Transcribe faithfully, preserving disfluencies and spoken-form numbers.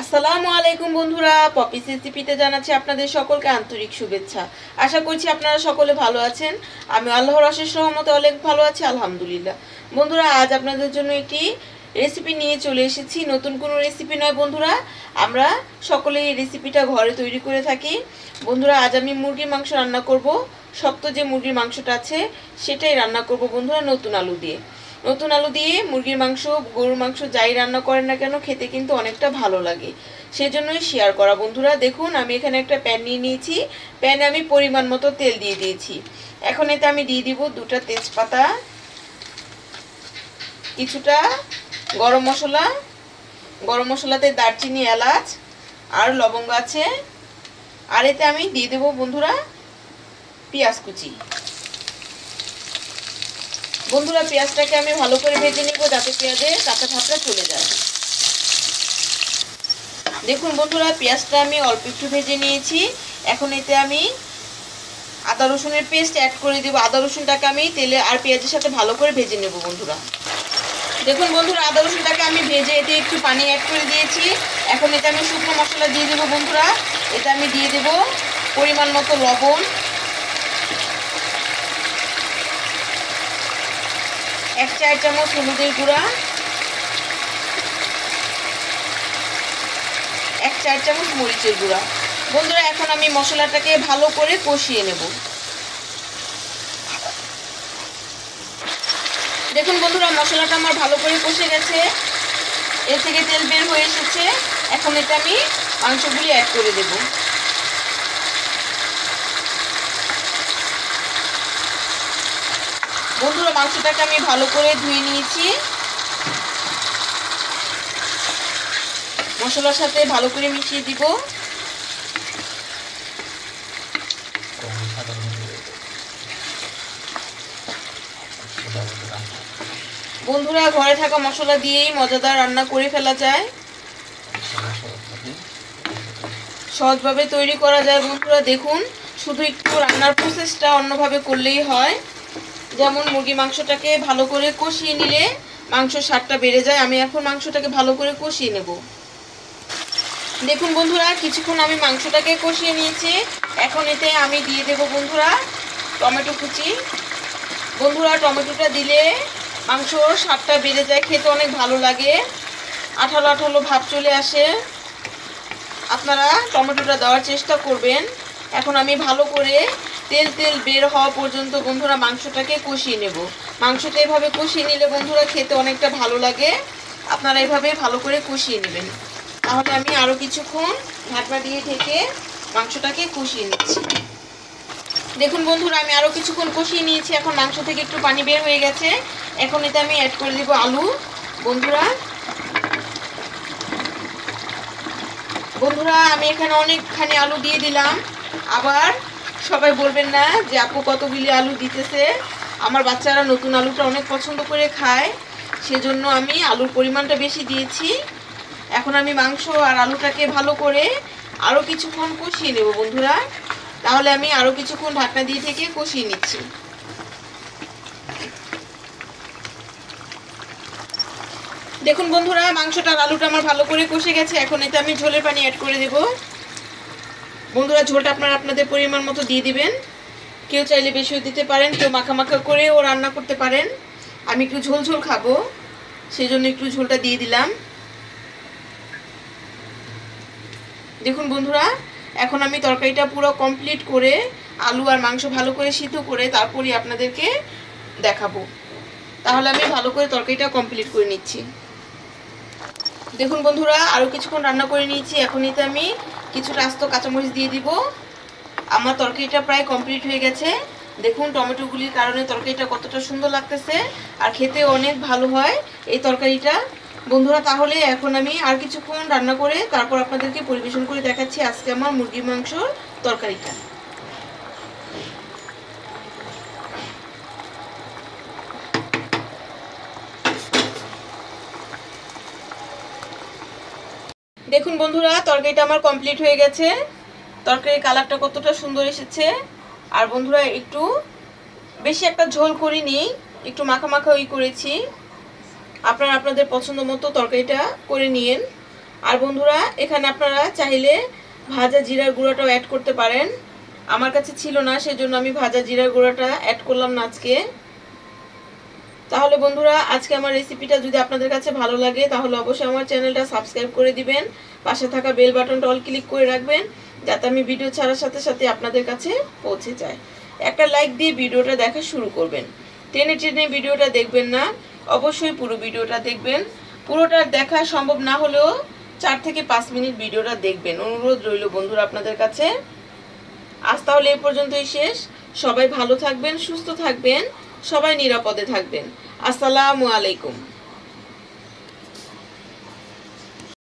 আসসালামু আলাইকুম বন্ধুরা, পপিস রেসিপিতে জানাচ্ছি আপনাদের সকলকে আন্তরিক শুভেচ্ছা। আশা করছি আপনারা সকলে ভালো আছেন। আমি আল্লাহর অশেষ রহমতে অনেক ভালো আছি, আলহামদুলিল্লাহ। বন্ধুরা, আজ আপনাদের জন্য একটি রেসিপি নিয়ে চলে এসেছি। নতুন কোনো রেসিপি নয় বন্ধুরা, আমরা সকলে এই রেসিপিটা ঘরে তৈরি করে থাকি। বন্ধুরা, আজ আমি মুরগির মাংস রান্না করব। শক্ত যে মুরগির মাংসটা আছে সেটাই রান্না করব বন্ধুরা, নতুন আলু দিয়ে। নতুন আলু দিয়ে মুরগির মাংস, গরুর মাংস যাই রান্না করেন না কেন, খেতে কিন্তু অনেকটা ভালো লাগে। সেজন্যই শেয়ার করা বন্ধুরা। দেখুন, আমি এখানে একটা প্যান নিয়ে নিয়েছি। প্যানে আমি পরিমাণ মতো তেল দিয়ে দিয়েছি। এখন এতে আমি দিয়ে দিব দুটা তেজপাতা, কিছুটা গরম মশলা, গরম মশলাতে দারচিনি, এলাচ আর লবঙ্গ আছে। আর এতে আমি দিয়ে দেব বন্ধুরা পেঁয়াজ কুচি। বন্ধুরা, পেঁয়াজটাকে আমি ভালো করে ভেজে নেব যাতে পেঁয়াজের কাঁচা ভাবটা চলে যায়। দেখুন বন্ধুরা, পেঁয়াজটা আমি অল্প একটু ভেজে নিয়েছি। এখন এতে আমি আদা রসুনের পেস্ট অ্যাড করে দেব। আদা রসুনটাকে আমি তেলে আর পেঁয়াজের সাথে ভালো করে ভেজে নেব বন্ধুরা। দেখুন বন্ধুরা, আদা রসুনটাকে আমি ভেজে এতে একটু পানি অ্যাড করে দিয়েছি। এখন এতে আমি শুকনো মশলা দিয়ে দেবো বন্ধুরা। এটা আমি দিয়ে দেব পরিমাণ মতো লবণ, এক চার চামচ হলুদের গুঁড়া, এক চার চামচ মরিচের গুঁড়া। বন্ধুরা, এখন আমি মশলাটাকে ভালো করে কষিয়ে নেব। দেখুন বন্ধুরা, মশলাটা আমার ভালো করে কষে গেছে, এর থেকে তেল বের হয়ে এসেছে। এখন এতে আমি মাংসগুলি অ্যাড করে দেব। বন্ধুরা, মাংসটাকে আমি ভালো করে ধুয়ে নিয়েছি। মশলার সাথে ভালো করে মিশিয়ে দিব। বন্ধুরা, ঘরে থাকা মশলা দিয়েই মজাদার রান্না করে ফেলা যায়, সহজভাবে তৈরি করা যায় বন্ধুরা। দেখুন, শুধু একটু রান্নার প্রসেসটা অন্যভাবে করলেই হয়। যেমন মুরগি মাংসটাকে ভালো করে কষিয়ে নিলে মাংসের স্বাদটা বেড়ে যায়। আমি এখন মাংসটাকে ভালো করে কষিয়ে নেব। দেখুন বন্ধুরা, কিছুক্ষণ আমি মাংসটাকে কষিয়ে নিয়েছি। এখন এতে আমি দিয়ে দেব বন্ধুরা টমেটো কুচি। বন্ধুরা, টমেটোটা দিলে মাংসর স্বাদটা বেড়ে যায়, খেতে অনেক ভালো লাগে, আঠালো আঠালো ভাব চলে আসে। আপনারা টমেটোটা দেওয়ার চেষ্টা করবেন। এখন আমি ভালো করে তেল তেল বের হওয়া পর্যন্ত বন্ধুরা মাংসটাকে কষিয়ে নেব। মাংসটা এভাবে কষিয়ে নিলে বন্ধুরা খেতে অনেকটা ভালো লাগে। আপনারা এভাবে ভালো করে কষিয়ে নেবেন। তাহলে আমি আরও কিছুক্ষণ ঢাকনা দিয়ে ঢেকে মাংসটাকে কষিয়ে নিচ্ছি। দেখুন বন্ধুরা, আমি আরও কিছুক্ষণ কষিয়ে নিয়েছি। এখন মাংস থেকে একটু পানি বের হয়ে গেছে। এখন এতে আমি অ্যাড করে দেব আলু। বন্ধুরা বন্ধুরা আমি এখানে অনেকখানি আলু দিয়ে দিলাম। আবার সবাই বলবেন না যে আপু কতগুলি আলু দিতেছে। আমার বাচ্চারা নতুন আলুটা অনেক পছন্দ করে খায়, সেজন্য আমি আলুর পরিমাণটা বেশি দিয়েছি। এখন আমি মাংস আর আলুটাকে ভালো করে আরও কিছুক্ষণ কষিয়ে নেব বন্ধুরা। তাহলে আমি আরও কিছুক্ষণ ঢাকনা দিয়ে থেকে কষিয়ে নিচ্ছি। দেখুন বন্ধুরা, মাংসটা আর আলুটা আমার ভালো করে কষে গেছে। এখন এতে আমি ঝোলের পানি অ্যাড করে দেব। বন্ধুরা, ঝোলটা আপনারা আপনাদের পরিমাণ মতো দিয়ে দিবেন। কেউ চাইলে বেশিও দিতে পারেন, কেউ মাখা মাখা করেও রান্না করতে পারেন। আমি একটু ঝোল ঝোল খাবো, সেই জন্য একটু ঝোলটা দিয়ে দিলাম। দেখুন বন্ধুরা, এখন আমি তরকারিটা পুরো কমপ্লিট করে আলু আর মাংস ভালো করে সিদ্ধ করে তারপরে আপনাদেরকে দেখাবো। তাহলে আমি ভালো করে তরকারিটা কমপ্লিট করে নিচ্ছি। দেখুন বন্ধুরা, আরও কিছুক্ষণ রান্না করে নিয়েছি। এখন এতে আমি কিছুটা আস্ত কাঁচামরিচ দিয়ে দিব। আমার তরকারিটা প্রায় কমপ্লিট হয়ে গেছে। দেখুন টমেটোগুলির কারণে তরকারিটা কতটা সুন্দর লাগতেছে, আর খেতে অনেক ভালো হয় এই তরকারিটা বন্ধুরা। তাহলে এখন আমি আর কিছুক্ষণ রান্না করে তারপর আপনাদেরকে পরিবেশন করে দেখাচ্ছি আজকে আমার মুরগির মাংসর তরকারিটা। দেখুন বন্ধুরা, তরকারিটা আমার কমপ্লিট হয়ে গেছে। তরকারির কালারটা কতটা সুন্দর এসেছে। আর বন্ধুরা, একটু বেশি একটা ঝোল করিনি, একটু মাখা মাখা ওই করেছি। আপনারা আপনাদের পছন্দ মতো তরকারিটা করে নিয়েন। আর বন্ধুরা এখানে আপনারা চাইলে ভাজা জিরার গুঁড়াটাও অ্যাড করতে পারেন। আমার কাছে ছিল না, সেজন্য আমি ভাজা জিরার গুঁড়াটা অ্যাড করলাম না আজকে। তাহলে বন্ধুরা আজকে আমার রেসিপিটা যদি আপনাদের কাছে ভালো লাগে তাহলে অবশ্যই আমার চ্যানেলটা সাবস্ক্রাইব করে দিবেন, পাশে থাকা বেল বাটনটা অল ক্লিক করে রাখবেন যাতে আমি ভিডিও ছাড়ার সাথে সাথে আপনাদের কাছে পৌঁছে যায়। একটা লাইক দিয়ে ভিডিওটা দেখা শুরু করবেন, টেনে টেনে ভিডিওটা দেখবেন না, অবশ্যই পুরো ভিডিওটা দেখবেন। পুরোটা দেখা সম্ভব না হলেও চার থেকে পাঁচ মিনিট ভিডিওটা দেখবেন, অনুরোধ রইল বন্ধুরা আপনাদের কাছে। আজ তাহলে এই পর্যন্তই শেষ। সবাই ভালো থাকবেন, সুস্থ থাকবেন, সবাই নিরাপদে থাকবেন। আসসালামু আলাইকুম।